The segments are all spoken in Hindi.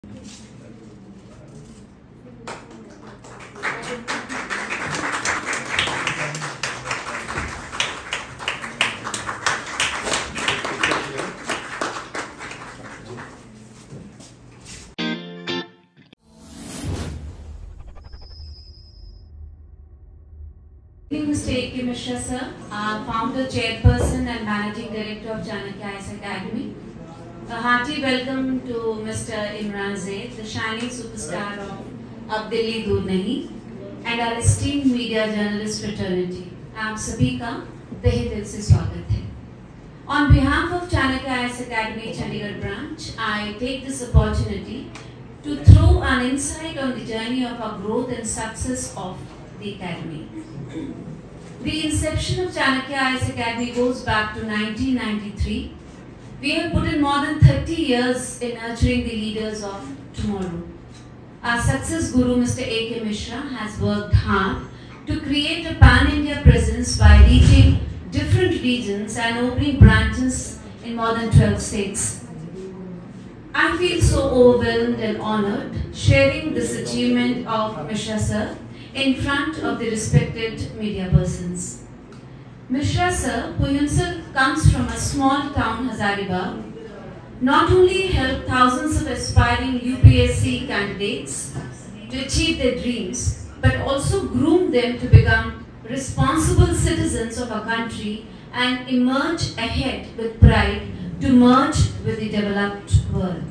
Mr. A.K. Mishra sir, founder, chairperson and managing director of Chanakya IAS Academy. A hearty welcome to Mr. Imran Zaid, the shining superstar of Ab Delhi Dur Nahi, and our esteemed media journalist fraternity. आप सभी का तहे दिल से स्वागत है. On behalf of Chanakya IAS Academy Chandigarh branch, I take this opportunity to throw an insight on the journey of our growth and success of the academy. The inception of Chanakya IAS Academy goes back to 1993. We have put in more than 30 years in nurturing the leaders of tomorrow. Our success guru, Mr. A.K. Mishra, has worked hard to create a pan-India presence by reaching different regions and opening branches in more than 12 states. I feel so overwhelmed and honored sharing this achievement of Mishra sir in front of the respected media persons. Mishra sir, who himself comes from a small town, Hazaribagh, not only helped thousands of aspiring UPSC candidates to achieve their dreams, but also groomed them to become responsible citizens of our country and emerge ahead with pride to merge with the developed world.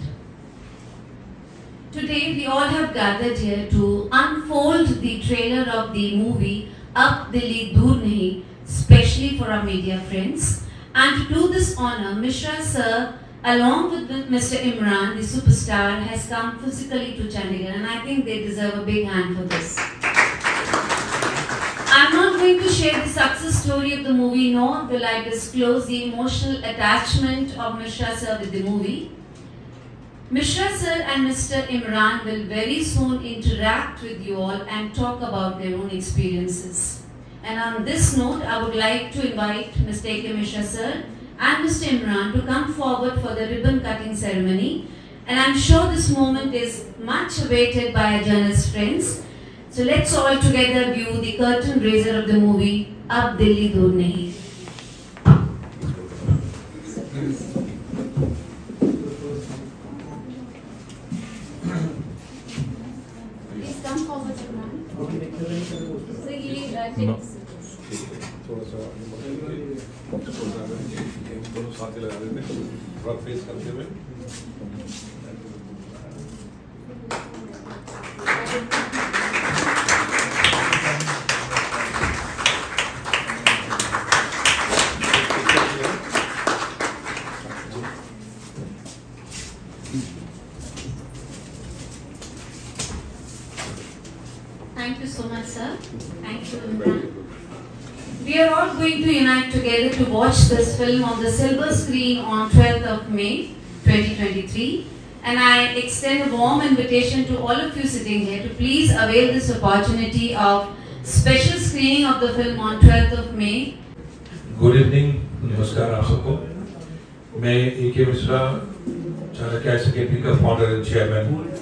Today we all have gathered here to unfold the trailer of the movie Ab Delhi Dur Nahi, specially for our media friends. And to do this honor, Mishra sir, along with Mr. Imran, the superstar, has come physically to Chandigarh, and I think they deserve a big hand for this. I'm not going to share the success story of the movie, nor will I disclose the emotional attachment of Mishra sir with the movie. Mishra sir and Mr. Imran will very soon interact with you all and talk about their own experiences. And on this note, I would like to invite Mr. A.K. Mishra sir and Mr. Imran to come forward for the ribbon cutting ceremony. And I'm sure this moment is much awaited by our journalist friends. So let's all together view the curtain raiser of the movie Ab Delhi Dur Nahi. Please come forward, Imran. So you takes. थोड़ा सा दोनों साथ ही लगा देते हैं, थोड़ा फेस करते हुए. Thank you so much, sir. Thank you, Imran. We are all going to unite together to watch this film on the silver screen on 12th of May 2023. And I extend a warm invitation to all of you sitting here to please avail this opportunity of special screening of the film on 12th of May. Good evening, नमस्कार आप सबको. मैं A.K. मिश्रा, चाणक्य IAS Academy का फाउंडर एंड चेयरमैन हूँ.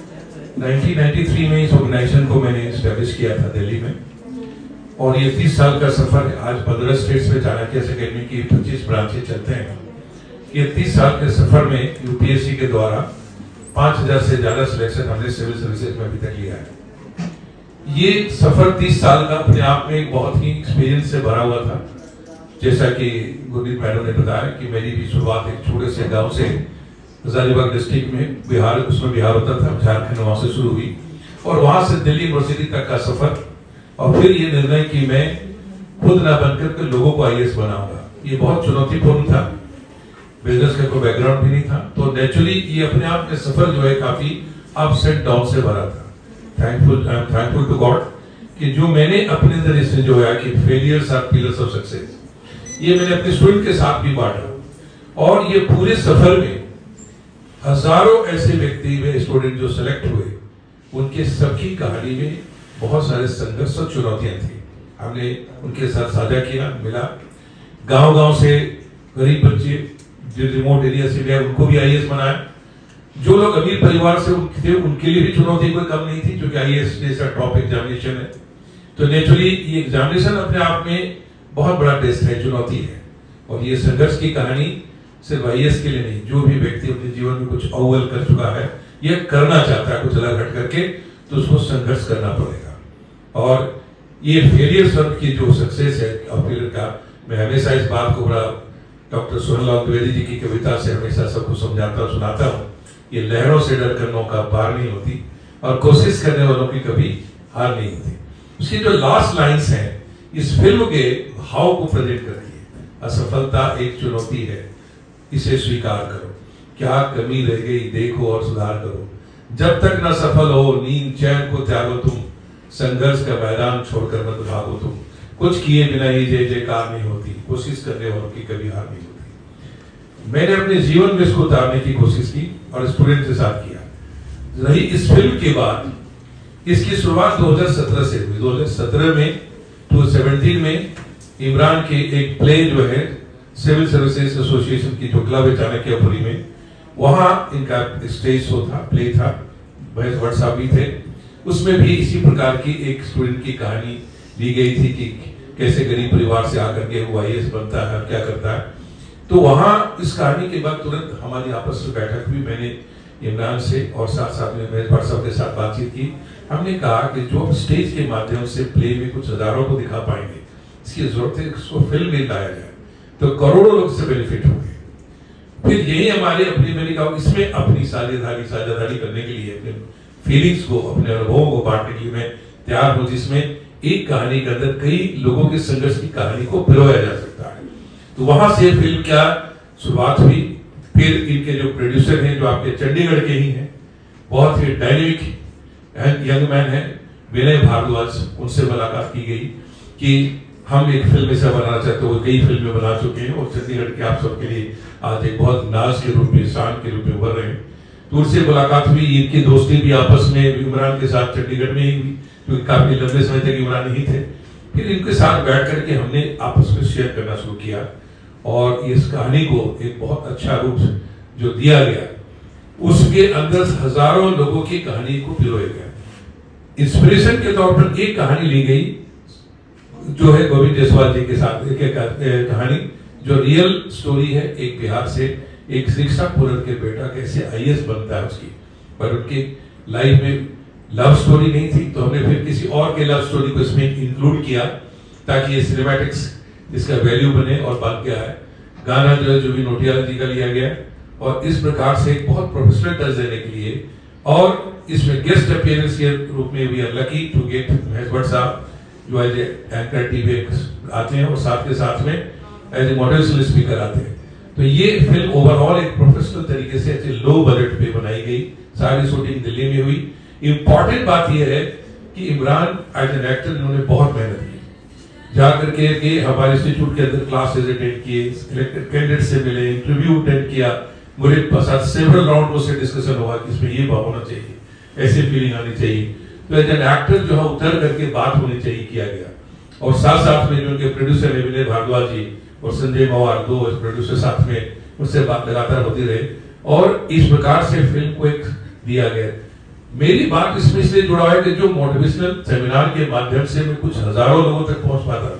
1993 में इस ऑर्गेनाइजेशन को मैंने एस्टैब्लिश किया था दिल्ली में, और ये 30 साल का सफर है. आज 15 स्टेट्स में चाणक्य IAS Academy की 25 ब्रांचेस चलते हैं. ये 30 साल के सफर में यूपीएससी के द्वारा 5000 से ज्यादा सिलेक्शन हमने सिविल सर्विसेज में अभी तक लिया है. ये सफर 30 साल का अपने आप में एक बहुत ही एक्सपीरियंस से भरा हुआ था. जैसा कि गुरमीत मैडम ने बताया कि मेरी भी शुरुआत एक छोटे से गाँव से हजारीबाग डिस्ट्रिक्ट में बिहार, उसमें बिहार होता था, झारखंड वहां से शुरू हुई, और वहां से दिल्ली यूनिवर्सिटी तक का सफर, और फिर ये निर्णय कि मैं खुद ना बनकर के लोगों को आईएएस बनाऊंगा. ये बहुत चुनौतीपूर्ण था, बिजनेस का कोई बैकग्राउंड भी नहीं था, तो नेचुरली ये अपने आप में सफर जो है काफी अप्स एंड डाउन से भरा था. I am thankful to God कि जो मैंने अपने अंदर इसमें जो है कि failures are pillars of success, ये मैंने अपने स्टूडेंट के साथ भी बांटा. और ये पूरे सफर में हजारों ऐसे व्यक्ति व स्टूडेंट जो सेलेक्ट हुए, उनके सबकी कहानी में बहुत सारे संघर्ष और चुनौतियां थी. हमने उनके साथ साझा किया, मिला. गांव-गांव से गरीब बच्चे जो रिमोट एरिया से गए, उनको भी आईएएस बनाया. जो लोग अमीर परिवार से थे उनके लिए भी चुनौती कोई कम नहीं थी, क्योंकि आईएएस जैसा टॉप एग्जामिनेशन है। तो नेचुरली ये एग्जामिनेशन अपने आप में बहुत बड़ा टेस्ट है, चुनौती है। और ये संघर्ष की कहानी सिर्फ आईएएस के लिए नहीं, जो भी व्यक्ति अपने जीवन में कुछ अव्वल कर चुका है, ये करना चाहता है कुछ अलग हट करके, तो उसको संघर्ष करना पड़ेगा। और ये फेलियर सर्व की जो सक्सेस है अपील का, मैं हमेशा इस बात को बड़ा डॉक्टर सोहनलाल द्विवेदी जी की कविता से हमेशा सबको समझाता और सुनाता हूँ, ये लहरों से डरकर नौका पार नहीं होती और कोशिश करने वालों की कभी हार नहीं होती। उसकी जो लास्ट लाइंस हैं इस फिल्म के भाव को प्रेजेंट करती है। असफलता एक चुनौती है, इसे स्वीकार करो, क्या कमी रह गई देखो और सुधार करो, जब तक न सफल हो नींद चैन को त्यागो तुम, संघर्ष का मैदान छोड़कर मत भागो तुम, कुछ किए बिना ही जय जयकार नहीं होती, कोशिश करने वालों की कभी हार नहीं होती। मैंने अपने जीवन में इसको उतारने की कोशिश की और स्टूडेंट के साथ किया। रही इस फिल्म के बाद, इसकी शुरुआत 2017 से हुई। 2017 में 2017 में इमरान के एक प्ले जो है सिविल सर्विसेज एसोसिएशन की जो क्लब है चाणक्यपुरी में, वहां इनका स्टेज शो था, प्ले था, भट साहब भी थे। उसमें भी इसी प्रकार की एक स्टूडेंट की कहानी ली गई थी कि कैसे गरीब परिवार से आकर के वो आईएएस बनता है, क्या करता है। तो वहां इस कहानी के बाद तुरंत हमारी आपस में बैठक हुई, मैंने इमरान से और साथ साथ में महेश भट्ट साहब के साथ बातचीत की। हमने कहा कि जो हम स्टेज के माध्यम से प्ले में कुछ हजारों को दिखा पाएंगे, इसकी जरूरत है इसको फिल्म में लाया जाए, तो करोड़ों लोग से बेनिफिट होंगे। फिर यही हमारे अपनी, मैंने कहा इसमें अपनी साझेदारी करने के लिए, अपने फीलिंग्स को, अपने अनुभवों को बांटने के लिए मैं तैयार हूं, जिसमें एक कहानी के अंदर कई लोगों के संघर्ष की कहानी को पिरोया जा सकता है। तो वहां से फिल्म क्या शुरुआत हुई। फिर इनके जो प्रोड्यूसर हैं, जो आपके चंडीगढ़ के ही हैं, बहुत ही डायनेमिक यंग मैन है विनय भारद्वाज, उनसे मुलाकात की गई कि हम एक फिल्म ऐसा बनाना चाहते हैं। वो कई फिल्में बना चुके हैं और चंडीगढ़ के आप सबके लिए आज एक बहुत नाज के रूप में, शान के रूप में उभर रहे हैं। तो उनसे मुलाकात हुई, इनकी दोस्ती भी आपस में इमरान के साथ चंडीगढ़ में ही हुई, क्योंकि काफी लंबे समय तक इमरान ही थे। फिर इनके साथ बैठ करके हमने आपस में शेयर करना शुरू किया और इस कहानी को एक बहुत अच्छा रूप जो दिया गया, उसके अंदर हजारों लोगों की कहानी को पिरोया गया। इंस्पिरेशन के तौर पर एक कहानी ली गई जो है गोविंद जायसवाल जी के साथ एक कहानी, जो रियल स्टोरी है। एक बिहार से एक शिक्षक पूरन के बेटा कैसे आईएएस बनता है उसकी, पर उनकी लाइफ में लव स्टोरी नहीं थी, तो हमने फिर किसी और के लव स्टोरी को इसमें इंक्लूड किया ताकि ये सिनेमैटिक्स इसका वैल्यू बने। और बात क्या है, गाना जो है जुबिन नौटियाल जी का लिया गया और इस प्रकार से एक बहुत प्रोफेशनल टच देने के लिए, और इसमें गेस्ट अपीयरेंस के रूप में we are lucky to get Mahesh Bhatt sahab जो एज एंकर टीवी आते हैं और साथ के साथ में एज ए मोटिवेशनल स्पीकर आते हैं। तो ये फिल्म ओवरऑल एक प्रोफेशनल तरीके से ऐसे लो बजट पे बनाई गई, सारी शूटिंग दिल्ली में हुई। इंपॉर्टेंट बात यह है कि इमरान एज एन एक्टर इन्होंने बहुत मेहनत की, जाकर के हमारे इंस्टीट्यूट के अंदर क्लासेस अटेंड किए, सिलेक्टेड कैंडिडेट से मिले, इंटरव्यू अटेंड किया, मुझे साथ सेवरल राउंड में से डिस्कशन हुआ कि इसमें ये भाव होना चाहिए, ऐसी फीलिंग आनी चाहिए। तो एज एन एक्टर जो है उतर करके बात होनी चाहिए किया गया। और साथ साथ में जो उनके प्रोड्यूसर है विनय भारद्वाज जी और संजय मवार, दो प्रोड्यूसर साथ में, उससे बात लगातार होती रहे और इस प्रकार से फिल्म को एक दिया गया। मेरी बात इसमें इसलिए जुड़ा है कि जो मोटिवेशनल सेमिनार के माध्यम से मैं कुछ हजारों लोगों तक पहुंच पाता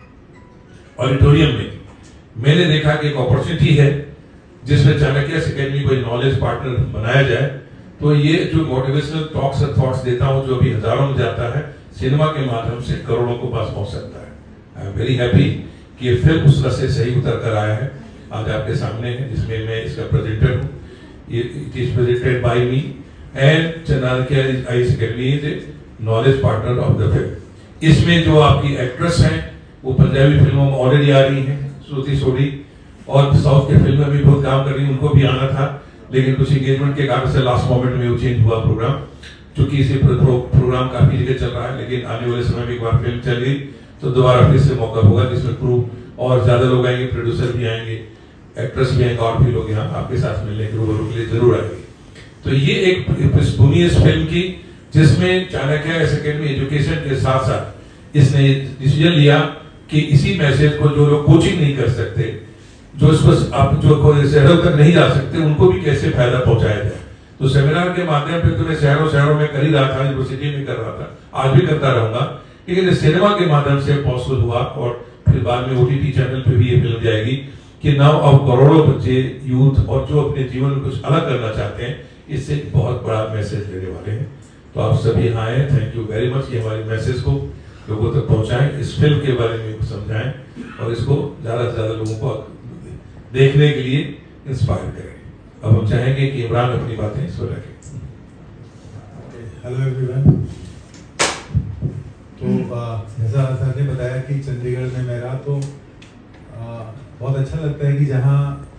था ऑडिटोरियम में, मैंने देखा कि एक अपॉर्चुनिटी है जिसमें चाणक्य अकेडमी को नॉलेज पार्टनर बनाया जाए। तो ये जो मोटिवेशनल टॉक्स और थॉट्स देता हूं, जो अभी हजारों में जाता है, सिनेमा के माध्यम से करोड़ों को पास पहुंच सकता है। आई एम वेरी हैप्पी कि ये फिल्म उस तरह से सही उतर कर आया है, आज आपके सामने है, जिसमें मैं इसका प्रेजेंटर हूँ। It is presented by me and Chanakya IAS academy is a knowledge partner of the film. इसमें जो आपकी एक्ट्रेस हैं वो पंजाबी फिल्मों में ऑलरेडी आ रही हैं, श्रुति सोडी, और साउथ के फिल्म में भी बहुत काम कर रही है, उनको भी आना था, लेकिन कुछ एंगेजमेंट के कारण से लास्ट मोमेंट में वो चेंज हुआ प्रोग्राम। चूंकि इसे प्रोग्राम काफी जगह चल रहा है, लेकिन आने वाले समय में एक बार फिल्म चल गई तो दोबारा फिर से मौका होगा जिसमें क्रू और ज्यादा लोग आएंगे, प्रोड्यूसर भी आएंगे, एक्ट्रेस भी आएंगे, और भी लोग यहाँ आपके साथ मिलने के रूबरू के लिए जरूर आएंगे। तो ये एक पृष्ठभूमि इस फिल्म की, जिसमें चाणक्य अकेडमी एजुकेशन के साथ साथ इसने डिसीजन लिया कि इसी मैसेज को जो लोग कोचिंग नहीं कर सकते, जो इसको आप जो शहरों तक नहीं जा सकते, उनको भी कैसे फायदा पहुंचाया जाए। तो सेमिनार के माध्यम पे तो मैं शहरों शहरों में कर ही रहा था, यूनिवर्सिटी में कर रहा था, आज भी करता रहूंगा, लेकिन सिनेमा के माध्यम से पॉसिबल हुआ और फिर बाद में OTT चैनल पे भी ये फिल्म जाएगी कि नाउ अब करोड़ों बच्चे, यूथ और जो अपने जीवन में कुछ अलग करना चाहते हैं, इससे बहुत बड़ा मैसेज देने वाले हैं। तो आप सभी यहाँ आए, थैंक यू वेरी मच कि हमारे मैसेज को लोगों तक पहुंचाएं, इस फिल्म के बारे में समझाएं और इसको ज्यादा से ज्यादा लोगों को देखने के लिए इंस्पायर करें। अब हम चाहेंगे कि इमरान अपनी बातें इस पर रखें। Hello everyone. तो जैसा सर ने बताया कि चंडीगढ़ में मैं रहा, तो बहुत अच्छा लगता है कि जहाँ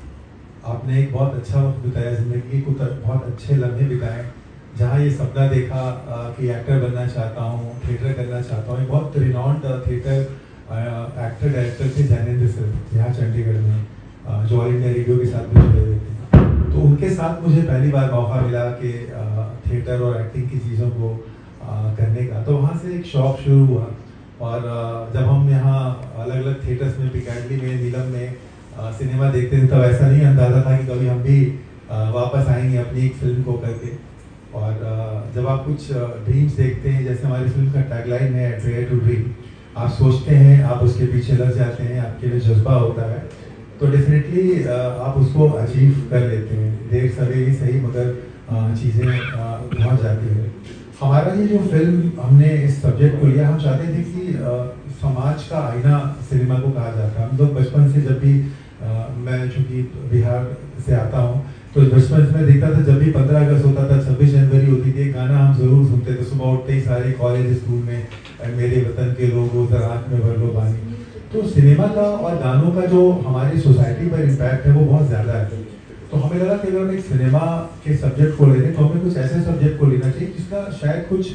आपने एक बहुत अच्छा वक्त बिताया, जिंदगी को बहुत अच्छे लम्हे बिताए, जहाँ ये सपना देखा कि एक्टर बनना चाहता हूँ, थिएटर करना चाहता हूँ। बहुत रिनाउंड थिएटर एक्टर डायरेक्टर थे जैनेंद्र सर यहाँ चंडीगढ़ में, जो ऑल इंडिया रेडियो के साथ में जुड़े हुए थे। तो उनके साथ मुझे पहली बार मौका मिला कि थिएटर और एक्टिंग की चीज़ों को करने का। तो वहाँ से एक शौक शुरू हुआ और जब हम यहाँ अलग अलग थिएटर्स में, पिकाडली में, नीलम में सिनेमा देखते थे, तब ऐसा नहीं अंदाज़ा था कि कभी हम भी वापस आएंगे अपनी एक फिल्म को करके। और जब आप कुछ ड्रीम्स देखते हैं, जैसे हमारी फिल्म का टैगलाइन है डेयर टू ड्रीम, आप सोचते हैं, आप उसके पीछे लग जाते हैं, आपके लिए जज्बा होता है, तो डेफिनेटली आप उसको अचीव कर लेते हैं। देर सवेरे सही, मगर चीज़ें पहुँच जाती है। हमारा ये जो फिल्म हमने इस सब्जेक्ट को लिया, हम चाहते थे कि समाज का आईना सिनेमा को कहा जाता है। हम लोग बचपन से, जब भी मैं चूँकि बिहार से आता हूँ, तो बचपन में देखता था जब भी 15 अगस्त होता था, 26 जनवरी होती थी, गाना हम जरूर सुनते थे। सुबह उठते ही सारे कॉलेज स्कूल में मेरे वतन के लोगों ज़राअत में भर लो पानी। तो सिनेमा का और गानों का जो हमारी सोसाइटी पर इम्पैक्ट है वो बहुत ज़्यादा है। तो हमें लगा कि अगर हम एक सिनेमा के सब्जेक्ट को ले रहे हैं, तो हमें कुछ ऐसे सब्जेक्ट को लेना चाहिए जिसका शायद कुछ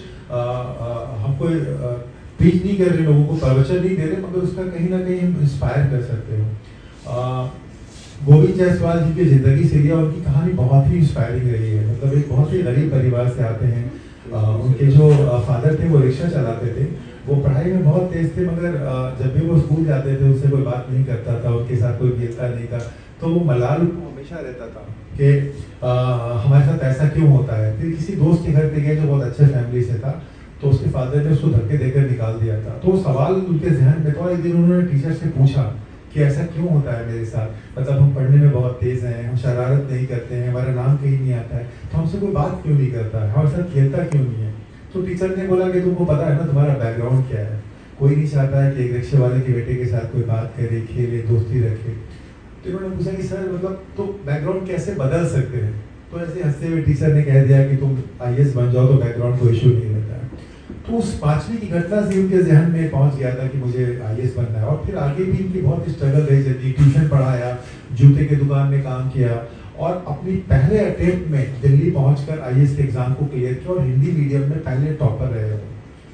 हमको टीच नहीं कर रहे, लोगों को प्रवचन नहीं दे रहे, मगर उसका कहीं ना कहीं हम इंस्पायर कर सकते हो। गोविंद जायसवाल जी की जिंदगी से लिया, उनकी कहानी बहुत ही इंस्पायरिंग रही है। मतलब एक बहुत ही गरीब परिवार से आते हैं। उनके जो फादर थे वो रिक्शा चलाते थे, वो पढ़ाई में बहुत तेज थे, मगर जब भी वो स्कूल जाते थे उससे कोई बात नहीं करता था, उनके साथ कोई खेलता नहीं था। तो वो मलाल हमेशा रहता था कि हमारे साथ ऐसा क्यों होता है। फिर किसी दोस्त के घर पे गए जो बहुत अच्छे फैमिली से था, तो उसके फादर ने उसको धक्के देकर निकाल दिया था। तो सवाल उनके जहन में था। एक दिन उन्होंने टीचर से पूछा कि ऐसा क्यों होता है मेरे साथ, मतलब हम पढ़ने में बहुत तेज हैं, हम शरारत नहीं करते हैं, हमारा नाम कहीं नहीं आता है, तो हमसे कोई बात क्यों नहीं करता है, हमारे साथ खेलता क्यों नहीं है। तो टीचर ने बोला कि तुमको पता है ना तुम्हारा बैकग्राउंड क्या है, कोई नहीं चाहता है कि एक रिक्शे वाले के बेटे के साथ कोई बात करे, खेले, दोस्ती रखे। तो उन्होंने पूछा कि सर मतलब तो बैकग्राउंड कैसे बदल सकते हैं। तो ऐसे हंसते हुए टीचर ने कह दिया कि तुम IAS बन जाओ तो बैकग्राउंड कोई इशू नहीं रहता है। तो उस 5वीं की घटना से उनके जहन में पहुंच गया था कि मुझे IAS बनना है। और फिर आगे भी इनकी बहुत स्ट्रगल रही जर्नी। ट्यूशन पढ़ाया, जूते के दुकान में काम किया और अपनी पहले अटेम्प्ट में दिल्ली पहुंचकर IAS के एग्जाम को क्लियर किया और हिंदी मीडियम में पहले टॉपर रहे हो।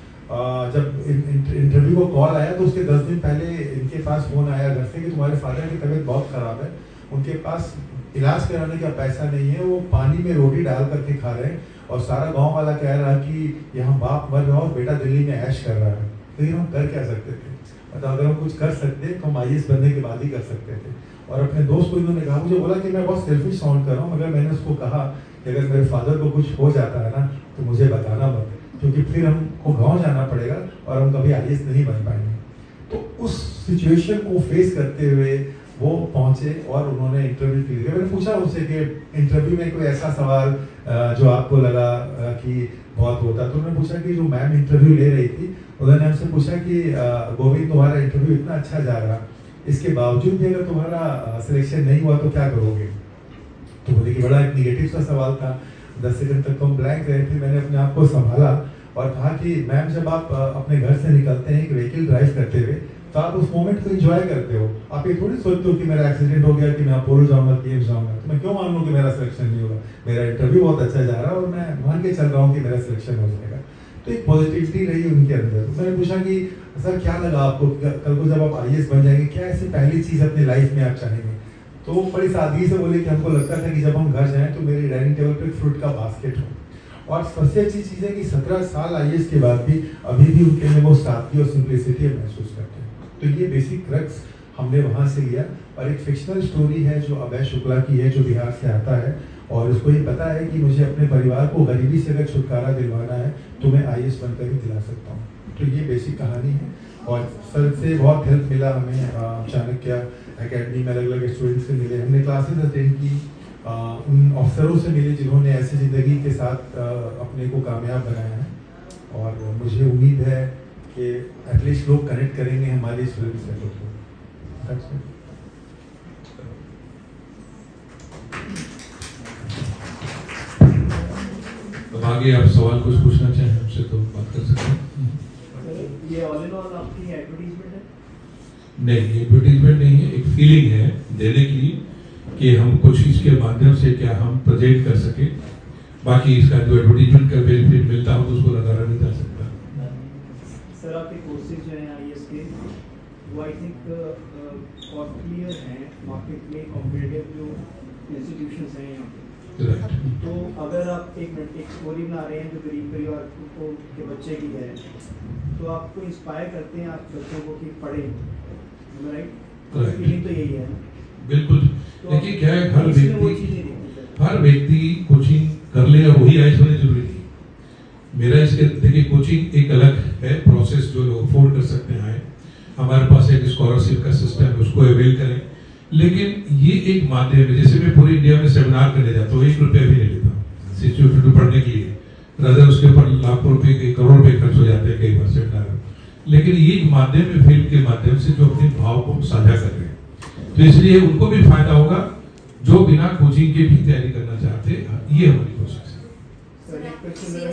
जब इंटरव्यू को कॉल आया तो उसके 10 दिन पहले इनके पास फोन आया घर से कि तुम्हारे फादर की तबीयत बहुत खराब है, उनके पास इलाज कराने का पैसा नहीं है, वो पानी में रोटी डाल करके खा रहे हैं और सारा गांव वाला कह रहा है कि यहाँ बाप मर रहा और बेटा दिल्ली में ऐश कर रहा है। तो ये हम कर क्या सकते थे, मतलब अगर हम कुछ कर सकते तो हम IAS बनने के बाद ही कर सकते थे। और अपने दोस्त को इन्होंने कहा, मुझे बोला कि मैं बहुत सेल्फिश साउंड कर रहा हूँ, मगर मैंने उसको कहा कि अगर मेरे फादर को कुछ हो जाता है ना तो मुझे बताना मत, क्योंकि फिर हमको गाँव जाना पड़ेगा और हम कभी IAS नहीं बन पाएंगे। तो उस सिचुएशन को फेस करते हुए वो पहुंचे और उन्होंने इंटरव्यू के लिए, मैंने पूछा उनसे कि इंटरव्यू में कोई ऐसा सवाल जो आपको लगा कि बहुत होता। तो उन्होंने पूछा कि जो मैम इंटरव्यू ले रही थी, उन्होंने हमसे पूछा कि गोविंद तुम्हारा इंटरव्यू इतना अच्छा जा रहा, इसके बावजूद भी अगर तुम्हारा सिलेक्शन नहीं हुआ तो क्या करोगे। तो बोले कि बड़ा एक निगेटिव सा सवाल था। 10 सेकंड तक तो हम ब्लैंक रहे थे। मैंने अपने आप को संभाला और कहा कि मैम जब आप अपने घर से निकलते हैं एक व्हीकल ड्राइव करते हुए, तो आप उस मोमेंट को एंजॉय करते हो। आप ये थोड़ी सोचते हो कि मेरा एक्सीडेंट हो गया कि मैं अपोलो जाऊंगा, KIMS जाऊंगा, तो मैं क्यों मान लूं कि मेरा सिलेक्शन नहीं होगा। मेरा इंटरव्यू बहुत अच्छा जा रहा है और मैं मान के चल रहा हूँ कि मेरा सिलेक्शन हो जाएगा। तो एक पॉजिटिविटी रही उनके अंदर। तो मैंने पूछा कि सर क्या लगा आपको, कल को जब आप IAS बन जाएंगे क्या ऐसी पहली चीज़ अपनी लाइफ में आप चाहेंगे। तो बड़ी सादगी से बोले कि हमको लगता था कि जब हम घर जाएँ तो मेरे डाइनिंग टेबल पर फ्रूट का बास्केट हो। और सबसे अच्छी चीज़ है कि 17 साल IAS के बाद भी अभी भी उनके में वो सादगी और सिंप्लिसिटी महसूस करते हैं। तो ये बेसिक क्रक्स हमने वहाँ से लिया। और एक फिक्शनल स्टोरी है जो अभय शुक्ला की है, जो बिहार से आता है और उसको ये पता है कि मुझे अपने परिवार को गरीबी से अगर छुटकारा दिलवाना है तो मैं IAS बनकर ही दिला सकता हूँ। तो ये बेसिक कहानी है और सर से बहुत हेल्प मिला हमें। चाणक्य एकेडमी में अलग अलग स्टूडेंट्स से मिले, हमने क्लासेस अटेंड की, उन अफसरों से मिले जिन्होंने ऐसी ज़िंदगी के साथ अपने को कामयाब बनाया है। और मुझे उम्मीद है कि एटलीस्ट लोग कनेक्ट करेंगे हमारी इस फिल्म से। अब आगे आप सवाल कुछ पूछना चाहें हमसे तो बात कर सकते हैं। ये ऑल इन ऑल आपकी एडवर्टाइजमेंट है? नहीं, एडवर्टाइजमेंट नहीं है, एक फीलिंग है देने की कि हम कुछ इसके माध्यम से क्या हम प्रेजेंट कर सके। बाकी इसका जो एडवर्टाइजमेंट का बेनिफिट मिलता हो तो उसको नकारा नहीं जा सकता। सर आपके कोर्सेज जो हैं IAS के वो आई थिंक कॉस्टलियर हैं मार्केट में कॉम्पिटिटिव जो इंस्टीट्यूशंस हैं यहाँ पे। तो अगर आप एक स्टोरी बना रहे हैं जो गरीब परिवार को के बच्चे की है तो आपको इंस्पायर करते हैं आप बच्चों को कि पढ़ें, राइट? फीलिंग तो यही है। बिल्कुल। देखिए क्या है, हर वो व्यक्ति कोचिंग कर ले और वही IAS होने जरूरी नहीं। मेरा इसके देखिए कोचिंग एक अलग है प्रोसेस जो लोग अफोर्ड कर सकते हैं। हमारे पास एक स्कॉलरशिप का सिस्टम है, उसको अवेल करें। लेकिन ये एक माध्यम है, जैसे मैं पूरी इंडिया में सेमिनार करने जाता हूँ, 1 रुपया भी नहीं लेता सिचुएशन पढ़ने के लिए, राजा उसके ऊपर लाखों रुपए के करोड़ रुपए खर्च हो जाते हैं कई बार सेमिनार में। लेकिन ये एक माध्यम है फिल्म के माध्यम से जो अपने भाव को साझा कर रहे हैं, तो इसलिए उनको भी फायदा होगा जो बिना कोचिंग के भी तैयारी करना चाहते हैं। ये हमारी कोशिश है।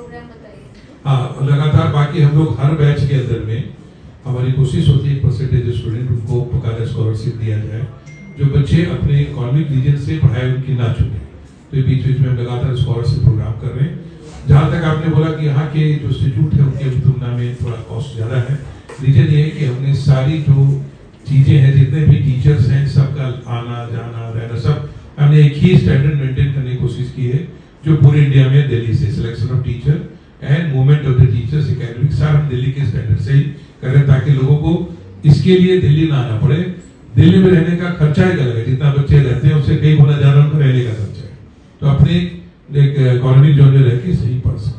हाँ, लगातार बाकी हम लोग हर बैच के अंदर में हमारी कोशिश होती है 1% स्टूडेंट उनको बकायदा स्कॉलरशिप दिया जाए, जो बच्चे अपने इकोनॉमिक रीजन से पढ़ाई उनकी ना चुके। तो बीच बीच में हम लगातार स्कॉलरशिप प्रोग्राम कर रहे हैं। जहाँ तक आपने बोला कि यहाँ के जो इंस्टीट्यूट है उनके तुलना में थोड़ा कॉस्ट ज़्यादा है, रीजन ये है कि हमने सारी जो चीज़ें हैं, जितने भी टीचर्स हैं, सबका आना जाना रहना सब हमने एक ही स्टैंडर्ड मेंटेन करने की कोशिश की है, जो पूरे इंडिया में दिल्ली से selection of teacher and movement of the teachers academic सारा हम दिल्ली के स्टैंडर्ड से ही करें, ताकि लोगों को इसके लिए दिल्ली ना आना पड़े। दिल्ली में रहने का खर्चा ही अलग है, जितना बच्चे रहते हैं उससे कई गुना ज्यादा उनका रहने का खर्चा है, तो अपने एक इकोनॉमिक जोन में रह के सही पढ़ सकें।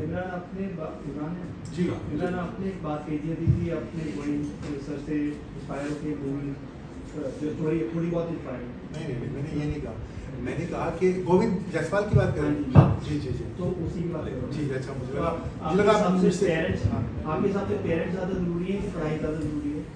आपने एक बात कही थी कि अपने सर से इंस्पायर होकर मूवी जो स्टोरी थोड़ी बहुत इंस्पायर। नहीं, मैंने ये नहीं कहा। मैंने कहा कि गोविंद जायसवाल की बात करें। जी। तो उसी की बात करो। जी, अच्छा मुझे लगा आपके हिसाब से पेरेंट्स ज़्यादा जरूरी है कि पढ़ाई ज़्यादा जरूरी है?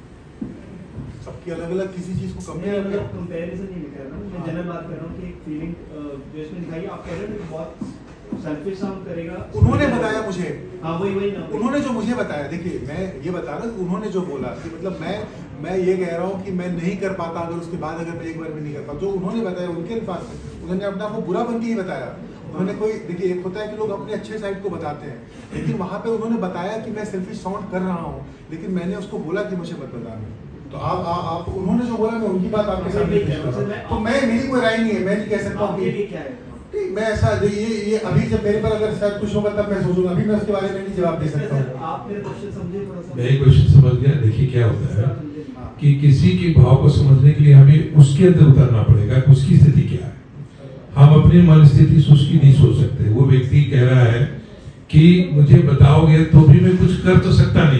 सबकी अलग अलग किसी चीज़ को कंपैरिजन नहीं कर रहा हूँ, मैं जनरल बात कर रहा हूँ कि एक फीलिंग जो इसमें दिखाई आप कह रहे हो बहुत सेल्फिश साउंड करेगा। उन्होंने बताया मुझे, हाँ वही ना, उन्होंने जो मुझे बताया, देखिए मैं ये बता रहा हूँ, उन्होंने जो बोला कि मतलब मैं ये कह रहा हूँ कि मैं नहीं कर पाता अगर उसके बाद अगर मैं एक बार भी नहीं कर पाता, जो उन्होंने बताया उनके अल्फाज में, उन्होंने अपने आप को बुरा बन के ही बताया। उन्होंने कोई देखिए एक होता है कि लोग अपने अच्छे साइड को बताते हैं, लेकिन वहाँ पे उन्होंने बताया कि मैं सेल्फिश साउंड कर रहा हूँ, लेकिन मैंने उसको बोला कि मुझे मत बताना। तो आप उन्होंने जो बोला मैं उनकी बात आपके सामने, तो मैं मेरी कोई राय नहीं है, मैं नहीं कह सकता हूँ कि मैं ऐसा ये अभी जब मेरे पर अगर शायद कुछ होगा तब मैं सोचूंगा, अभी मैं उसके बारे में नहीं जवाब दे सकता हूँ। आप मेरे क्वेश्चन समझे थोड़ा सा? मैं क्वेश्चन समझ गया। देखिए क्या होता है कि किसी के भाव को समझने के लिए हमें उसके अंदर उतरना पड़ेगा, उसकी स्थिति क्या है। हम अपनी मन स्थिति से उसकी नहीं सोच सकते। वो व्यक्ति कह रहा है कि मुझे बताओगे तो भी मैं कुछ कर तो सकता नहीं,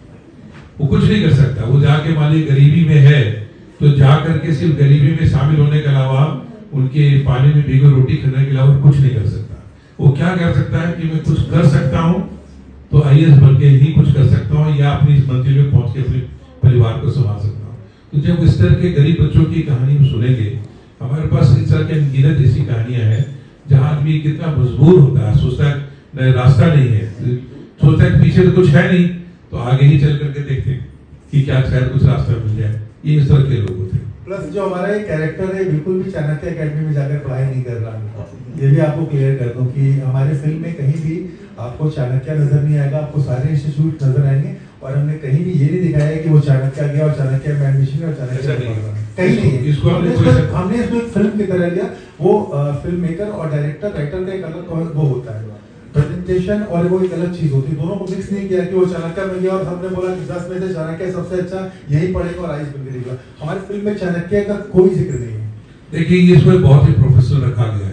वो कुछ नहीं कर सकता। वो जाके मान लीजिए गरीबी में है तो जा करके सिर्फ गरीबी में शामिल होने के अलावा उनके पानी में भीगी रोटी खाने के अलावा कुछ नहीं कर सकता। वो क्या कर सकता है कि मैं कुछ कर सकता हूँ तो IAS बन के ही कुछ कर सकता हूँ, या अपनी इस मंजिल में पहुंच के अपने परिवार को संभाल सकता हूँ। तो जब इस तरह के गरीब बच्चों की कहानी हम सुनेंगे, हमारे पास इस तरह के अनगिनत ऐसी कहानियां हैं जहाँ आदमी कितना मजबूर होता है, सोचता है रास्ता नहीं है, सोचता है पीछे तो कुछ है नहीं, तो आगे ही चल करके देखते हैं कि क्या शायद कुछ रास्ता मिल जाए। ये इस तरह के लोग होते हैं। प्लस जो हमारा एक कैरेक्टर है बिल्कुल भी चाणक्य एकेडमी में जाकर पढ़ाई नहीं कर रहा है, ये भी आपको क्लियर कर दूं कि हमारे फिल्म में कहीं भी आपको चाणक्य नजर नहीं आएगा, आपको सारे इंस्टीट्यूट नजर आएंगे, और हमने कहीं भी ये नहीं दिखाया है कि वो चाणक्य गया और चाणक्य में एडमिशन और चाणक्य कहीं नहीं है। हमने इसको एक फिल्म की तरह लिया। वो फिल्म मेकर और डायरेक्टर राइटर का एक अलग वो होता है प्रेजेंटेशन, और वो एक अलग चीज होती है। दोनों को मिक्स नहीं किया कि वो चाणक्य में गया और हमने बोला कि 10 में से चाणक्य सबसे अच्छा यही पढ़ेगा और IAS बन के निकला। हमारी फिल्म में चाणक्य का कोई जिक्र नहीं है। देखिए इसमें बहुत ही प्रोफेशनल रखा गया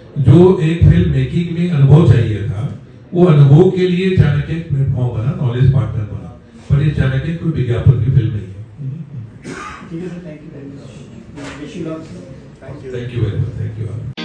जो एक फिल्म मेकिंग में अनुभव चाहिए था, वो अनुभव के लिए चाणक्य एक प्लेटफॉर्म बना, नॉलेज पार्टनर बना, पर ये चाणक्य कोई विज्ञापन की फिल्म नहीं है। ठीक है sir, thank you very much. Wish you luck sir. Thank you very much. Thank you.